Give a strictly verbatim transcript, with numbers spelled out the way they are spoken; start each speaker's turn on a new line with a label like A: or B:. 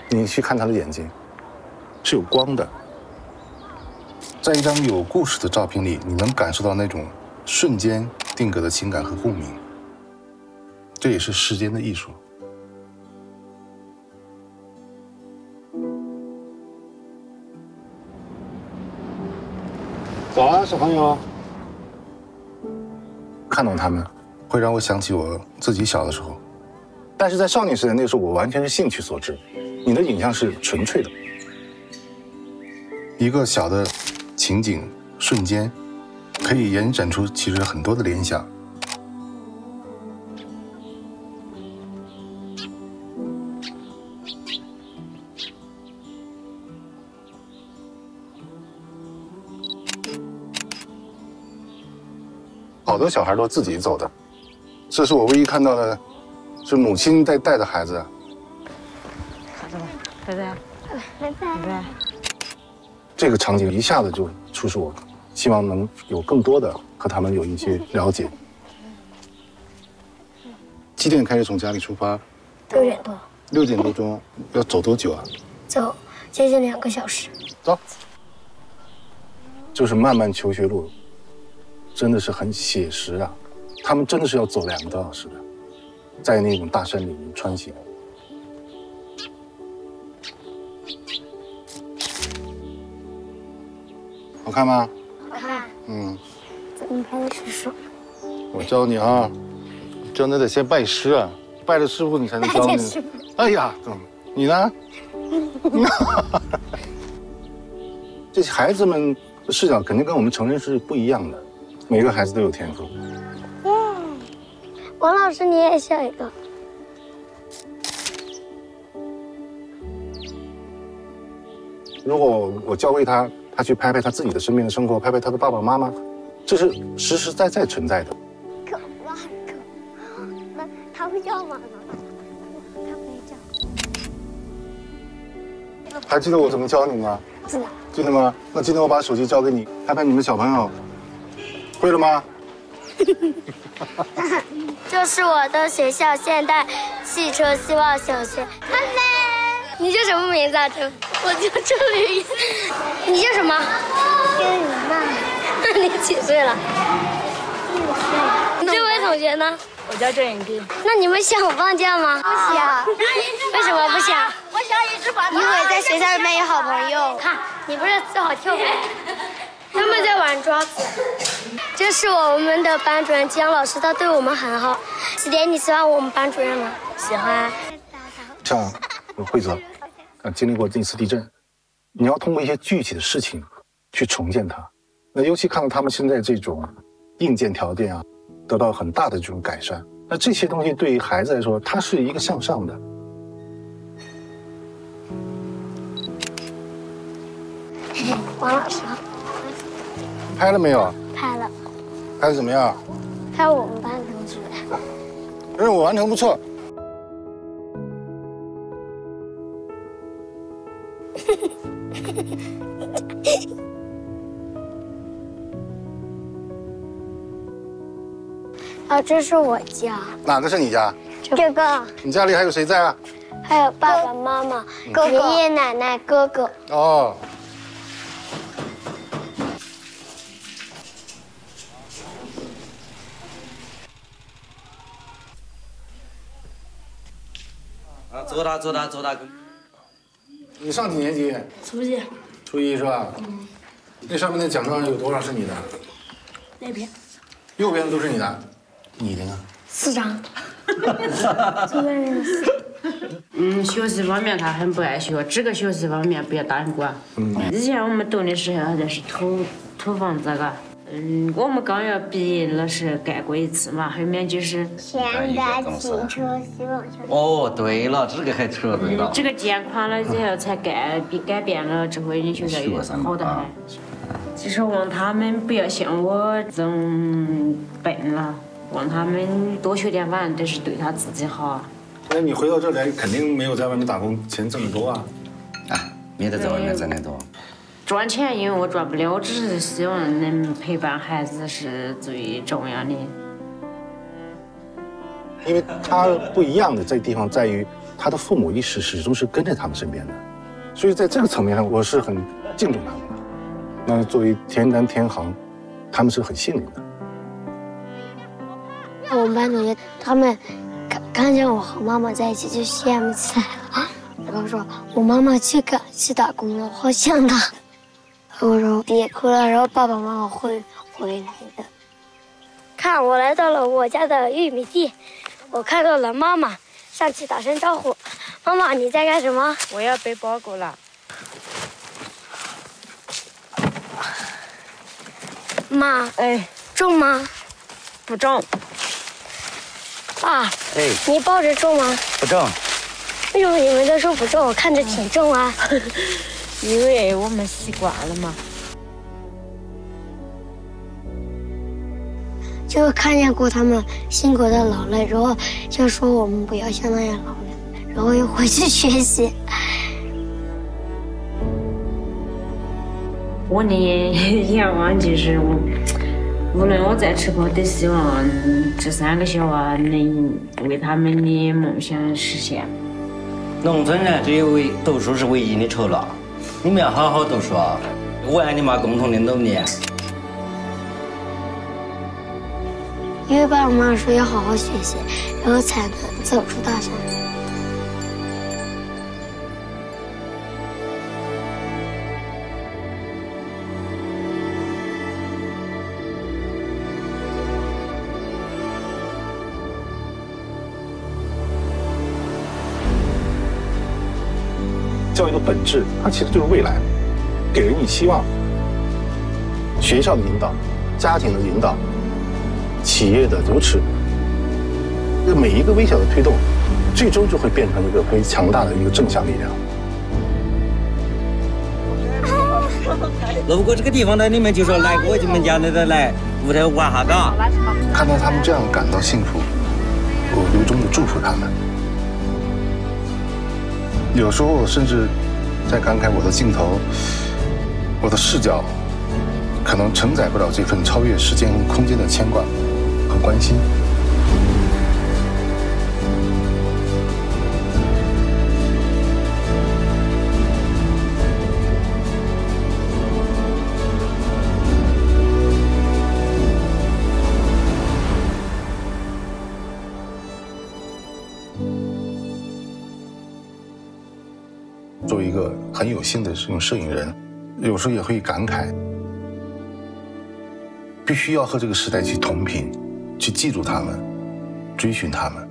A: 你去看他的眼睛，是有光的。在一张有故事的照片里，你能感受到那种瞬间定格的情感和共鸣。这也是时间的艺术。早啊，小朋友。看到他们，会让我想起我自己小的时候。但是在少年时代，那个时候我完全是兴趣所致，你的影像是纯粹的。一个小的情景瞬间，可以延展出其实很多的联想。好多小孩都自己走的，这是我唯一看到的，是母亲在带的孩子。
B: 好的吧，拜拜，
C: 拜拜，
B: 拜拜。
A: 这个场景一下子就促使我，希望能有更多的和他们有一些了解。几点开始从家里出发？
C: 六点多。
A: 六点多钟，要走多久啊？
C: 走接近两个小时。
A: 走。就是漫漫求学路。真的是很写实啊！他们真的是要走两个多小时的，在那种大山里面穿行。好看吗？
C: 好看。
A: 嗯。
C: 怎么拍的师傅？
A: 我教你啊，真的得先拜师啊，拜了师傅你才能教你。哎呀，你呢？这些孩子们的视角肯定跟我们成人是不一样的。每个孩子都有天赋。
C: 耶，王老师，你也笑一个。
A: 如果我教会他，他去拍拍他自己的身边的生活，拍拍他的爸爸妈妈，这是实实在在存在的。
C: 狗啊狗，那他会叫吗？他不会叫。
A: 还记得我怎么教你吗？
C: 记得。
A: 记得吗？那今天我把手机交给你，拍拍你们小朋友。会了吗？
C: 这是我的学校现代汽车希望小学。Hello， 你叫什么名字啊？这我叫郑雨。你叫什么？郑雨娜。那你几岁了？六岁。你这位同学呢？
B: 我叫郑云碧。
C: 那你们想放假吗？不想。为什么不想？
D: 我想一直把。
C: 因为在学校里面有好朋友。看，你不是最好跳舞？他们在玩抓子。这是我们的班主任姜老师，他对我们很好。喜蝶，你喜欢我们班主任吗？喜欢。
A: 像惠泽，呃，经历过这次地震，你要通过一些具体的事情去重建它。那尤其看到他们现在这种硬件条件啊，得到很大的这种改善。那这些东西对于孩子来说，它是一个向上的。
C: 王老师。
A: 拍了没有？
C: 拍了。
A: 拍的怎么样？
C: 拍我们班同学。
A: 任务完成不错。
C: 啊，这是我家。
A: 哪个是你家？
C: 这个。
A: 你家里还有谁在啊？
C: 还有爸爸妈妈、哥哥、爷爷奶奶、哥哥。
A: 哦。
E: 啊，走哒走哒走哒。
A: 你上几年级？
D: 初一。
A: 初一是吧？嗯。那上面的奖状有多少是你的？
D: 那边。
A: 右边的都是你的。你的呢？
C: 四张。左边的四。
B: 嗯，学习方面他很不爱学，这个学习方面不要大人管。嗯。以前我们读的时候那是土土房子个。嗯，我们刚要毕业了是改过一次嘛，后面就是
C: 现代汽车希望小学。
E: 哦，对了，这个还说对了。
B: 这个建款了之后才改改变了之后，人学校也好的很。其实望他们不要像我这种笨了，望他们多学点完，这是对他自己好。
A: 那你回到这来，肯定没有在外面打工钱挣得多啊。
E: 啊，没得在外面挣得多。
B: 赚钱因为我赚不了，我只是希望能陪伴孩子是最重要的。
A: 因为他不一样的这地方在于， 他的父母意识始终是跟着他们身边的，所以在这个层面上，我是很敬重他们的。那作为田丹、田航，他们是很幸运的。
C: 我们班同学他们看看见我和妈妈在一起就羡慕起来了，然后说我妈妈去赶去打工了，好像她。我说别哭了，然后爸爸妈妈会回来的。看，我来到了我家的玉米地，我看到了妈妈，上去打声招呼。妈妈，你在干什么？
B: 我要背包裹了。
C: 妈，
B: 哎，
C: 重吗？
B: 不重。
C: 爸，
E: 哎，
C: 你抱着重吗？
E: 不重。
C: 为什么你们都说不重？我看着挺重啊。
B: 因为我们习惯了嘛。
C: 就看见过他们辛苦的劳累，然后就说我们不要像那样劳累，然后又回去学习。
B: 我的愿望就是我，无论我再吃苦，都希望这三个小娃能为他们的梦想实现。
E: 农村人只有唯读书是唯一的酬劳，你们要好好读书，我爱你妈共同的努力。
C: 因为爸爸妈妈说要好好学习，然后才能走出大山。
A: 教育的本质，它其实就是未来，给人以希望。学校的引导，家庭的引导，企业的扶持，这每一个微小的推动，最终就会变成一个可以强大的一个正向力量。
E: 路过这个地方的你们就说来过你们家那个来屋头玩下嘎。
A: 看到他们这样感到幸福，我由衷的祝福他们。有时候我甚至在感慨我的镜头，我的视角，可能承载不了这份超越时间和空间的牵挂和关心。作为一个很有心的这种摄影人，有时候也会感慨，必须要和这个时代去同频，去记住他们，追寻他们。